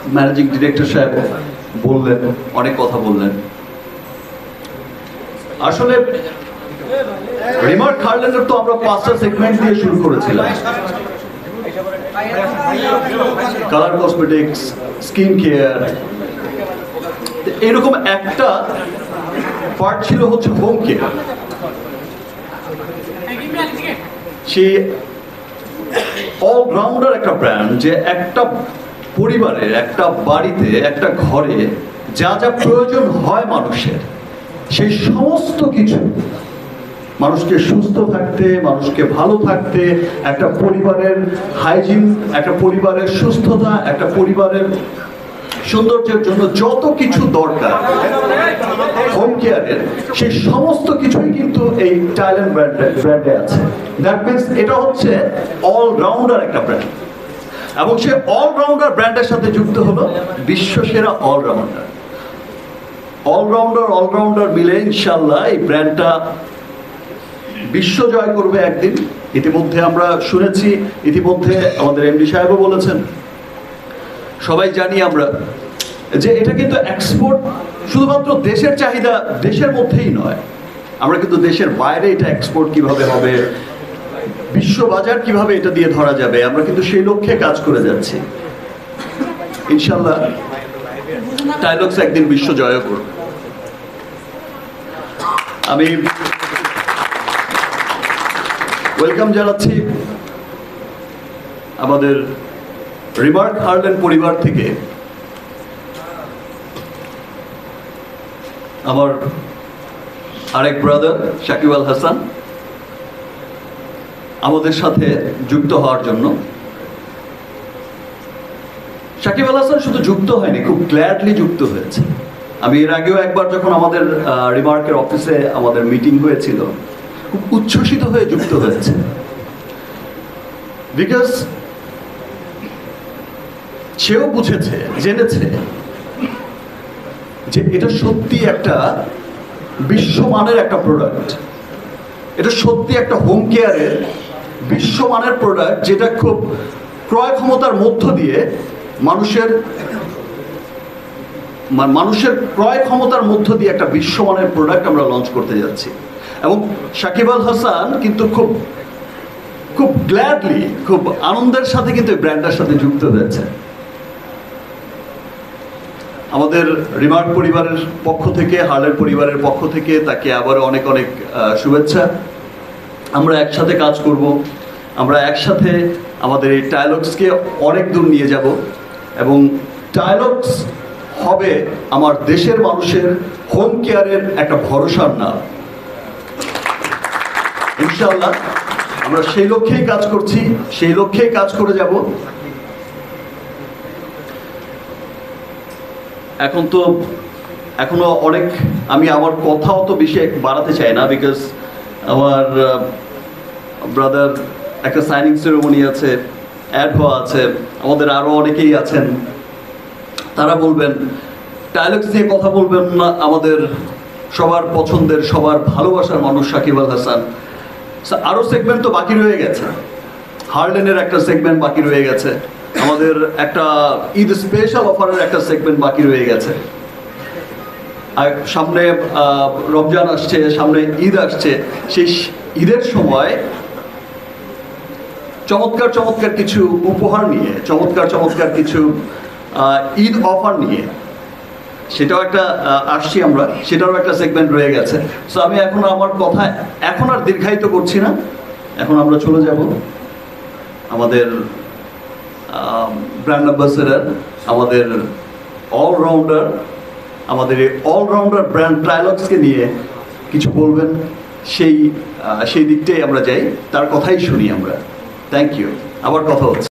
Managing director সাহেব বললেন, অনেক কথা বললেন। আসলে রিমার্ক হার্ল্যান্ডের তো আমরা 5টা সেগমেন্ট দিয়ে শুরু করেছিলাম। কালার কসমেটিক্স, স্কিন কেয়ার, এরকম একটা পার্ট ছিল হচ্ছে হোম কেয়ার। সেই অলরাউন্ডার একটা ব্র্যান্ড, যে একটা পরিবারে, একটা বাড়িতে, একটা ঘরে যা যা প্রয়োজন হয় মানুষের, সেই সমস্ত কিছু মানুষকে সুস্থ থাকতে, মানুষকে ভালো থাকতে, একটা পরিবারের হাইজিন, একটা পরিবারের সুস্থতা, একটা পরিবারের সৌন্দর্যের জন্য যত কিছু দরকার হোম কেয়ারের, সেই সমস্ত কিছুই কিন্তু এই টাইল্যান্ড ব্র্যান্ডে আছে। দ্যাট মিনস এটা হচ্ছে অলরাউন্ডার একটা ব্র্যান্ড, এবং সে অলরাউন্ডার ব্র্যান্ডের সাথে যুক্ত হলো বিশ্বসেরা অলরাউন্ডার। অলরাউন্ডার মিলে ইনশাল্লাহ এই ব্র্যান্ডটা বিশ্ব জয় করবে একদিন। ইতিমধ্যে আমরা শুনেছি, ইতিমধ্যে আমাদের এমডি সাহেবও বলেছেন, সবাই জানি আমরা যে এটা কিন্তু এক্সপোর্ট শুধুমাত্র দেশের চাহিদা, দেশের মধ্যেই নয়, আমরা কিন্তু দেশের বাইরে এটা এক্সপোর্ট কিভাবে হবে, বিশ্ববাজার কিভাবে এটা দিয়ে ধরা যাবে, আমরা কিন্তু সেই লক্ষ্যে কাজ করে যাচ্ছি। ইনশাল্লাহ টাইলক্স একদিন বিশ্ব জয় করবে। আমি ওয়েলকাম জানাচ্ছি আমাদের রিমার্ক হার্ল্যান্ড পরিবার থেকে আমার আরেক ব্রাদার শাকিব আল হাসান আমাদের সাথে যুক্ত হওয়ার জন্য। শাকিব আল হাসান শুধু যুক্ত হয়নি, খুব গ্ল্যাডলি যুক্ত হয়েছে। আমি এর আগেও একবার যখন আমাদের রিমার্কের অফিসে আমাদের মিটিং হয়েছিল, খুব উচ্ছ্বসিত হয়ে যুক্ত হয়েছে, বিকজ সেও বুঝেছে, জেনেছে যে এটা সত্যি একটা বিশ্বমানের একটা প্রোডাক্ট, এটা সত্যি একটা হোম কেয়ারের বিশ্বমানের প্রোডাক্ট, যেটা খুব ক্রয় ক্ষমতার মধ্য দিয়ে মানুষের ক্রয় ক্ষমতার মধ্য দিয়ে একটা বিশ্বমানের প্রোডাক্ট আমরা লঞ্চ করতে যাচ্ছি। এবং শাকিব আল হাসান কিন্তু খুব খুব গ্ল্যাডলি, খুব আনন্দের সাথে কিন্তু এই ব্র্যান্ডের সাথে যুক্ত হয়েছে। আমাদের রিমার্ক পরিবারের পক্ষ থেকে, হার্ল্যান্ড পরিবারের পক্ষ থেকে তাকে আবার অনেক অনেক শুভেচ্ছা। আমরা একসাথে কাজ করব, আমরা একসাথে আমাদের এই টাইলক্সকে অনেক দূর নিয়ে যাব, এবং টাইলক্স হবে আমার দেশের মানুষের হোম কেয়ারের একটা ভরসার নাম। ইনশাআল্লাহ আমরা সেই লক্ষ্যেই কাজ করছি, সেই লক্ষ্যেই কাজ করে যাব। এখন তো এখনো অনেক, আমি আমার কথাও তো বেশি বাড়াতে চাই না, বিকজ আমার ব্রাদার একটা সাইনিং সেরেমনি আছে, অ্যাড হওয়া আছে, আমাদের আরও অনেকেই আছেন, তারা বলবেন, টাইলক্স নিয়ে কথা বলবেন না আমাদের সবার পছন্দের, সবার ভালোবাসার মানুষ শাকিব আল হাসান। আরও সেগমেন্ট তো বাকি রয়ে গেছে, হার্ল্যান্ডের একটা সেগমেন্ট বাকি রয়ে গেছে, আমাদের একটা ঈদ স্পেশাল অফারের একটা সেগমেন্ট বাকি রয়ে গেছে, আর সামনে রমজান আসছে, সামনে ঈদ আসছে। সেই ঈদের সময় চমৎকার চমৎকার কিছু উপহার নিয়ে, চমৎকার চমৎকার কিছু ঈদ অফার নিয়ে, সেটাও একটা আসছি আমরা, সেটারও একটা সেগমেন্ট রয়ে গেছে। সো আমি এখন আমার কথা এখন আর দীর্ঘায়িত করছি না, এখন আমরা চলে যাব আমাদের ব্র্যান্ড অ্যাম্বাসেডর, আমাদের অলরাউন্ডার, আমাদের এই অলরাউন্ডার ব্র্যান্ড টাইলক্সকে নিয়ে কিছু বলবেন, সেই দিকটাই আমরা যাই, তার কথাই শুনি আমরা। থ্যাংক ইউ, আবার কথা হচ্ছে।